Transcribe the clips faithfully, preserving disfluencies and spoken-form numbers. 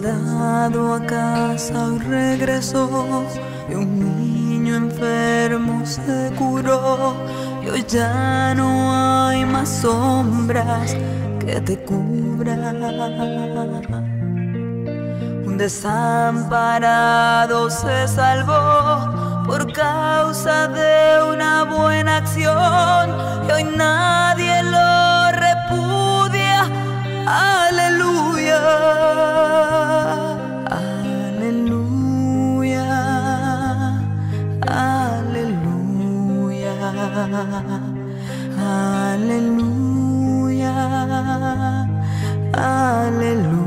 soldado a casa hoy regresó y un niño enfermo se curó y hoy ya no hay más sombras que te cubran. Un desamparado se salvó por causa de una buena acción y hoy nadie lo repudia. Aleluya, aleluya, aleluya, aleluya, aleluya.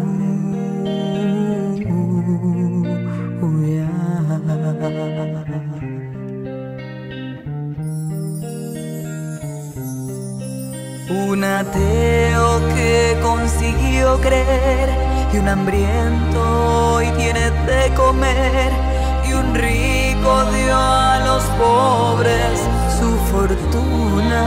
Un ateo que consiguió creer y un hambriento hoy tiene de comer y un rico dio a los pobres su fortuna.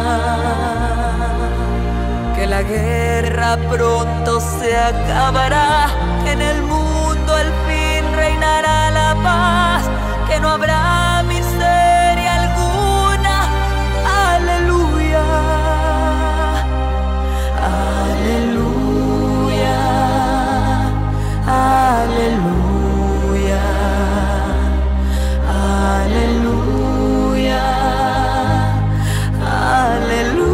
Que la guerra pronto se acabará, que en el mundo al fin reinará la paz, que no habrá miseria alguna. Aleluya, aleluya, aleluya, aleluya, aleluya.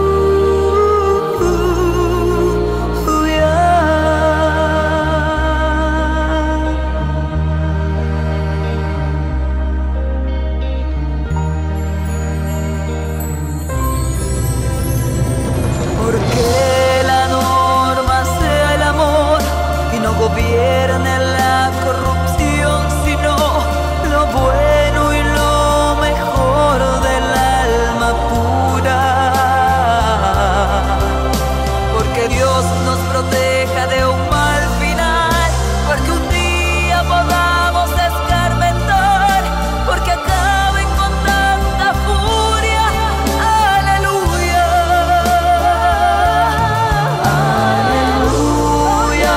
Gobierne la corrupción, sino lo bueno y lo mejor del alma pura. Porque Dios nos proteja de un mal final, porque un día podamos escarmentar, porque acaben con tanta furia. Aleluya, aleluya.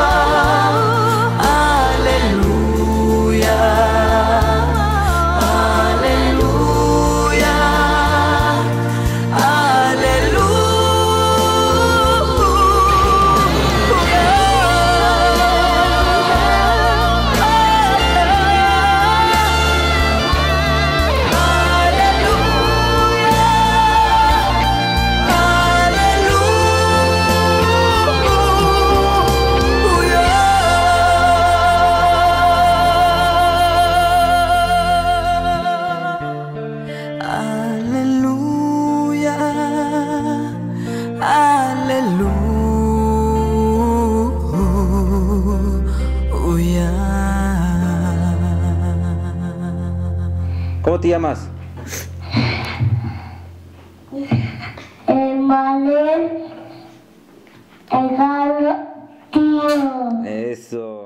¿Cómo te llamas? Emanuel Egalo Tío. Eso.